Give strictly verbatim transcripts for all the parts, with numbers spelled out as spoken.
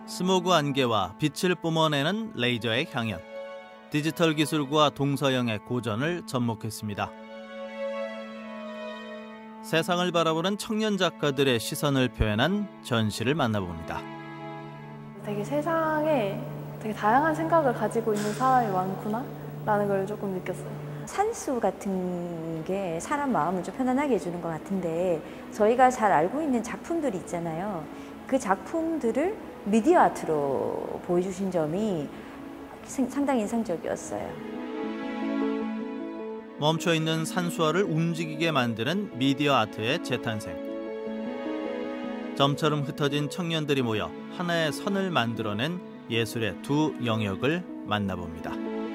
스모그 안개와 빛을 뿜어내는 레이저의 향연. 디지털 기술과 동서양의 고전을 접목했습니다. 세상을 바라보는 청년 작가들의 시선을 표현한 전시를 만나봅니다. 되게 세상에 되게 다양한 생각을 가지고 있는 사람이 많구나 라는 걸 조금 느꼈어요. 산수 같은 게 사람 마음을 좀 편안하게 해주는 것 같은데 저희가 잘 알고 있는 작품들이 있잖아요. 그 작품들을 미디어 아트로 보여주신 점이 상당히 인상적이었어요. 멈춰있는 산수화를 움직이게 만드는 미디어 아트의 재탄생. 점처럼 흩어진 청년들이 모여 하나의 선을 만들어낸 예술의 두 영역을 만나봅니다.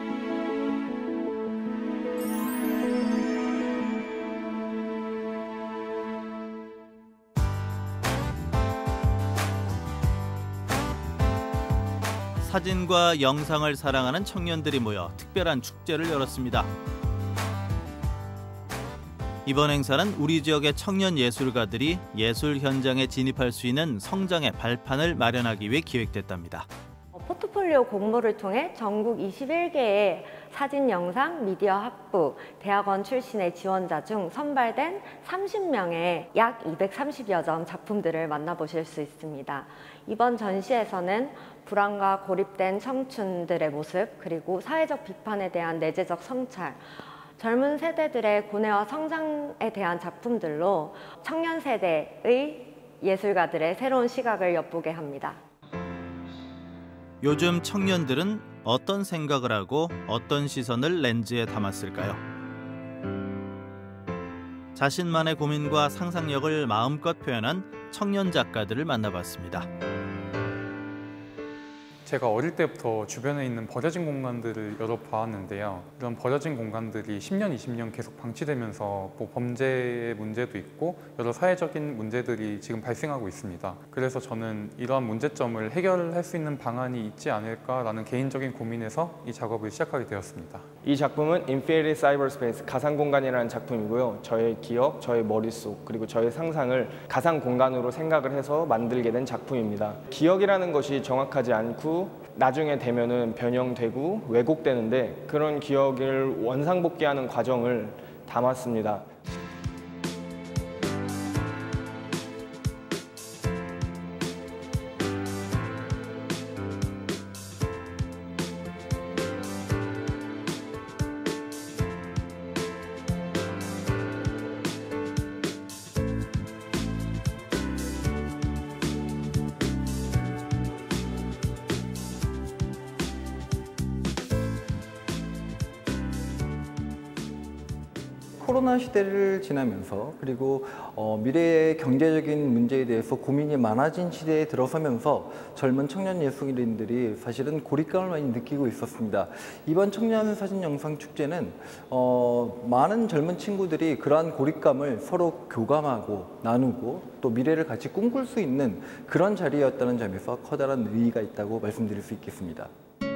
사진과 영상을 사랑하는 청년들이 모여 특별한 축제를 열었습니다. 이번 행사는 우리 지역의 청년 예술가들이 예술 현장에 진입할 수 있는 성장의 발판을 마련하기 위해 기획됐답니다. 포트폴리오 공모를 통해 전국 이십일 개의 사진, 영상, 미디어 학부, 대학원 출신의 지원자 중 선발된 삼십 명의 약 이백삼십여 점 작품들을 만나보실 수 있습니다. 이번 전시에서는 불안과 고립된 청춘들의 모습, 그리고 사회적 비판에 대한 내재적 성찰, 젊은 세대들의 고뇌와 성장에 대한 작품들로 청년 세대의 예술가들의 새로운 시각을 엿보게 합니다. 요즘 청년들은 어떤 생각을 하고 어떤 시선을 렌즈에 담았을까요? 자신만의 고민과 상상력을 마음껏 표현한 청년 작가들을 만나봤습니다. 제가 어릴 때부터 주변에 있는 버려진 공간들을 여러 봐왔는데요. 이런 버려진 공간들이 십 년, 이십 년 계속 방치되면서 뭐 범죄 문제도 있고 여러 사회적인 문제들이 지금 발생하고 있습니다. 그래서 저는 이러한 문제점을 해결할 수 있는 방안이 있지 않을까라는 개인적인 고민에서 이 작업을 시작하게 되었습니다. 이 작품은 Infinity Cyberspace 가상공간이라는 작품이고요. 저의 기억, 저의 머릿속, 그리고 저의 상상을 가상공간으로 생각을 해서 만들게 된 작품입니다. 기억이라는 것이 정확하지 않고 나중에 되면은 변형되고 왜곡되는데 그런 기억을 원상복귀하는 과정을 담았습니다. 코로나 시대를 지나면서 그리고 어, 미래의 경제적인 문제에 대해서 고민이 많아진 시대에 들어서면서 젊은 청년 예술인들이 사실은 고립감을 많이 느끼고 있었습니다. 이번 청년 사진 영상 축제는 어, 많은 젊은 친구들이 그러한 고립감을 서로 교감하고 나누고 또 미래를 같이 꿈꿀 수 있는 그런 자리였다는 점에서 커다란 의의가 있다고 말씀드릴 수 있겠습니다.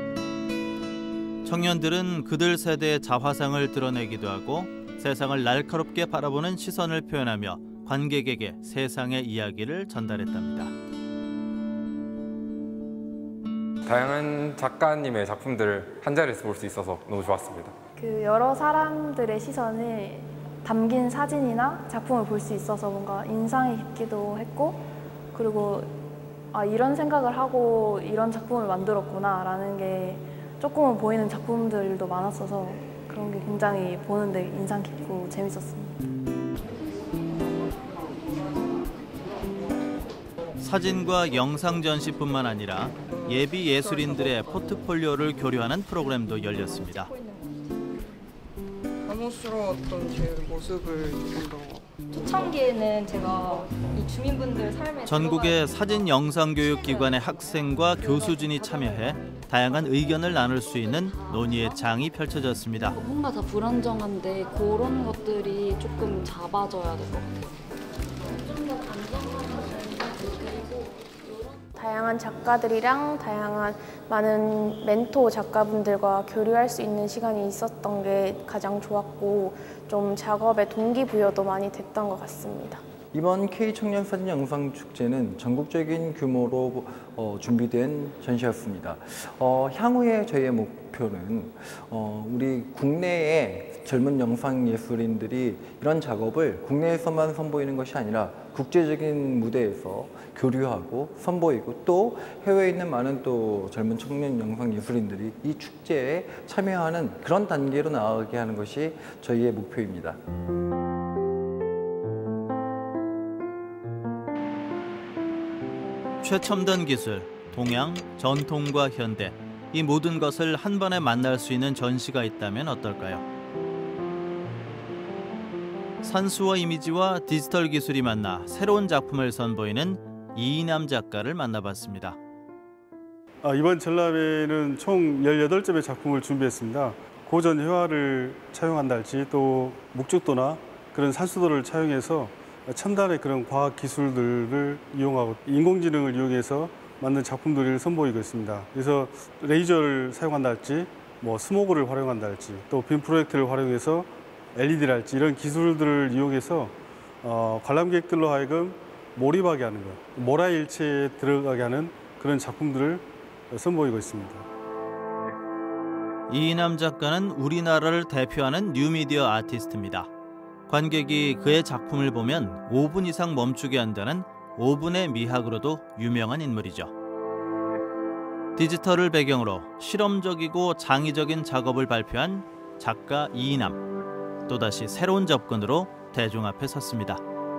청년들은 그들 세대의 자화상을 드러내기도 하고 세상을 날카롭게 바라보는 시선을 표현하며 관객에게 세상의 이야기를 전달했답니다. 다양한 작가님의 작품들을 한 자리에서 볼 수 있어서 너무 좋았습니다. 그 여러 사람들의 시선이 담긴 사진이나 작품을 볼 수 있어서 뭔가 인상이 깊기도 했고, 그리고 아, 이런 생각을 하고 이런 작품을 만들었구나 라는 게 조금은 보이는 작품들도 많았어서 그런 게 굉장히 보는데 인상 깊고 재밌었습니다. 사진과 영상 전시뿐만 아니라 예비 예술인들의 포트폴리오를 교류하는 프로그램도 열렸습니다. 당혹스러웠던 제 모습을 조금 더 초창기에는 제가 이 주민분들 삶에 전국의 사진 영상 교육 기관의 학생과 교수진이 참여해 다양한 의견을 나눌 수 있는 논의의 장이 펼쳐졌습니다. 뭔가 다 불안정한데 그런 것들이 조금 잡아줘야 될 것 같아요. 좀 더 안정감을 그리고 다양한 작가들이랑 다양한 많은 멘토 작가분들과 교류할 수 있는 시간이 있었던 게 가장 좋았고 좀 작업의 동기부여도 많이 됐던 것 같습니다. 이번 K 청년 사진 영상 축제는 전국적인 규모로 어, 준비된 전시였습니다. 어, 향후에 저희의 목표는 어, 우리 국내의 젊은 영상 예술인들이 이런 작업을 국내에서만 선보이는 것이 아니라 국제적인 무대에서 교류하고 선보이고 또 해외에 있는 많은 또 젊은 청년 영상 예술인들이 이 축제에 참여하는 그런 단계로 나아가게 하는 것이 저희의 목표입니다. 최첨단 기술, 동양, 전통과 현대, 이 모든 것을 한 번에 만날 수 있는 전시가 있다면 어떨까요? 산수어 이미지와 디지털 기술이 만나 새로운 작품을 선보이는 이인남 작가를 만나봤습니다. 아, 이번 전람회는 총 열여덟 점의 작품을 준비했습니다. 고전 회화를 차용한다 할지 또 묵죽도나 그런 산수도를 차용해서 첨단의 그런 과학 기술들을 이용하고 인공지능을 이용해서 만든 작품들을 선보이고 있습니다. 그래서 레이저를 사용한다 할지 뭐 스모그를 활용한다 할지 또 빔 프로젝트를 활용해서 엘이디를 할지 이런 기술들을 이용해서 어, 관람객들로 하여금 몰입하게 하는 것, 모라일체에 들어가게 하는 그런 작품들을 선보이고 있습니다. 이인남 작가는 우리나라를 대표하는 뉴미디어 아티스트입니다. 관객이 그의 작품을 보면 오 분 이상 멈추게 한다는 오 분의 미학으로도 유명한 인물이죠. 디지털을 배경으로 실험적이고 창의적인 작업을 발표한 작가 이인남. 또다시 새로운 접근으로 대중 앞에 섰습니다.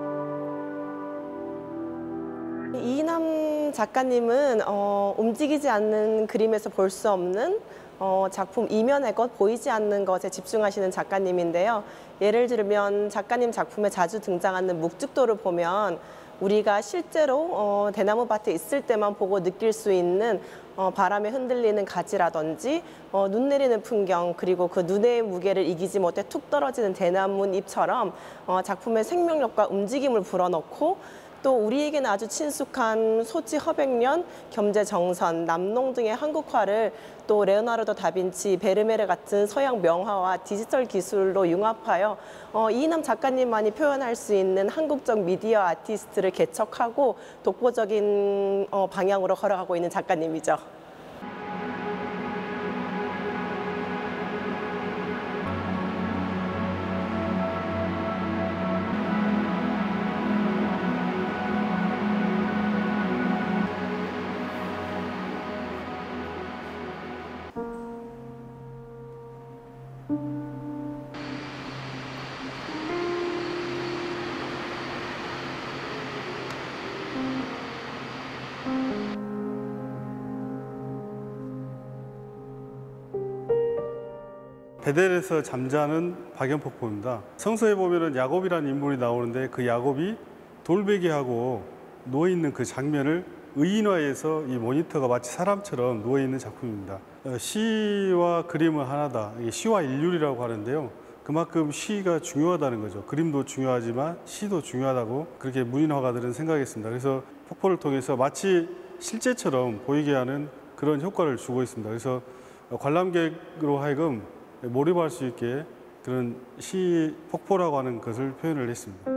이인남 작가님은 어, 움직이지 않는 그림에서 볼 수 없는 어, 작품 이면의 것, 보이지 않는 것에 집중하시는 작가님인데요. 예를 들면 작가님 작품에 자주 등장하는 묵죽도를 보면 우리가 실제로 어, 대나무 밭에 있을 때만 보고 느낄 수 있는 어, 바람에 흔들리는 가지라든지 어, 눈 내리는 풍경, 그리고 그 눈의 무게를 이기지 못해 툭 떨어지는 대나무 잎처럼 어, 작품의 생명력과 움직임을 불어넣고 또 우리에게는 아주 친숙한 소지 허백년, 겸재정선, 남농 등의 한국화를 또 레오나르도 다빈치, 베르메르 같은 서양 명화와 디지털 기술로 융합하여 어, 이인남 작가님만이 표현할 수 있는 한국적 미디어 아티스트를 개척하고 독보적인 어, 방향으로 걸어가고 있는 작가님이죠. 베델에서 잠자는 박연폭포입니다. 성서에 보면은 야곱이라는 인물이 나오는데 그 야곱이 돌베개하고 누워있는 그 장면을 의인화해서 이 모니터가 마치 사람처럼 누워있는 작품입니다. 시와 그림은 하나다. 이게 시와 일률이라고 하는데요. 그만큼 시가 중요하다는 거죠. 그림도 중요하지만 시도 중요하다고 그렇게 문인 화가들은 생각했습니다. 그래서 폭포를 통해서 마치 실제처럼 보이게 하는 그런 효과를 주고 있습니다. 그래서 관람객으로 하여금 몰입할 수 있게 그런 시 폭포라고 하는 것을 표현을 했습니다.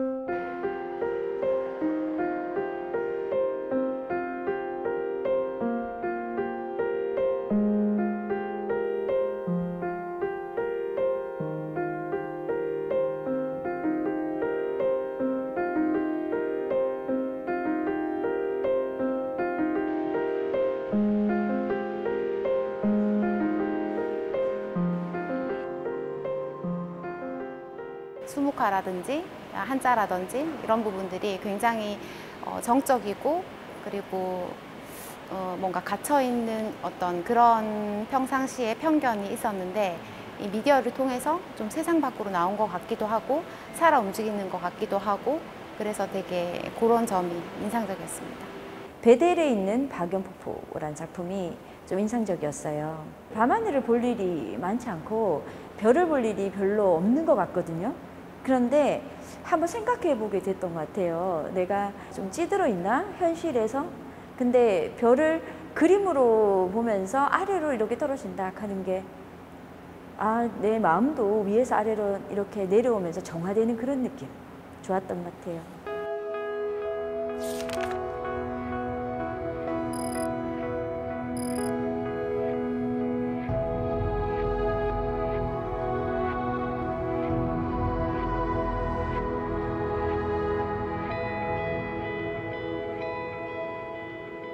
수묵화라든지 한자라든지 이런 부분들이 굉장히 정적이고 그리고 뭔가 갇혀있는 어떤 그런 평상시의 편견이 있었는데 이 미디어를 통해서 좀 세상 밖으로 나온 것 같기도 하고 살아 움직이는 것 같기도 하고 그래서 되게 그런 점이 인상적이었습니다. 베델에 있는 박연폭포라는 작품이 좀 인상적이었어요. 밤하늘을 볼 일이 많지 않고 별을 볼 일이 별로 없는 것 같거든요. 그런데 한번 생각해 보게 됐던 것 같아요. 내가 좀 찌들어 있나? 현실에서? 근데 별을 그림으로 보면서 아래로 이렇게 떨어진다 하는 게 아, 내 마음도 위에서 아래로 이렇게 내려오면서 정화되는 그런 느낌. 좋았던 것 같아요.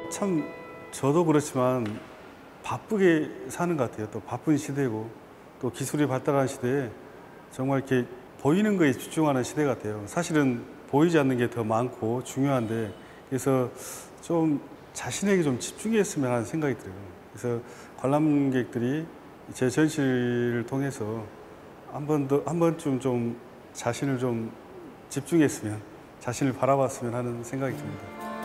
참 저도 그렇지만 바쁘게 사는 것 같아요. 또 바쁜 시대고 또 기술이 발달한 시대에 정말 이렇게 보이는 거에 집중하는 시대 같아요. 사실은 보이지 않는 게 더 많고 중요한데 그래서 좀 자신에게 좀 집중했으면 하는 생각이 들어요. 그래서 관람객들이 제 전시를 통해서 한 번 더, 한 번쯤 좀 자신을 좀 집중했으면, 자신을 바라봤으면 하는 생각이 듭니다.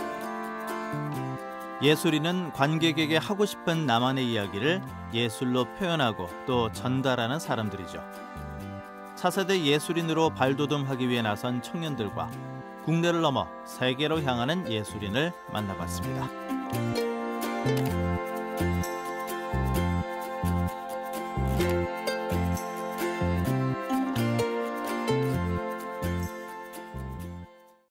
예술인은 관객에게 하고 싶은 나만의 이야기를 예술로 표현하고 또 전달하는 사람들이죠. 차세대 예술인으로 발돋움하기 위해 나선 청년들과 국내를 넘어 세계로 향하는 예술인을 만나봤습니다.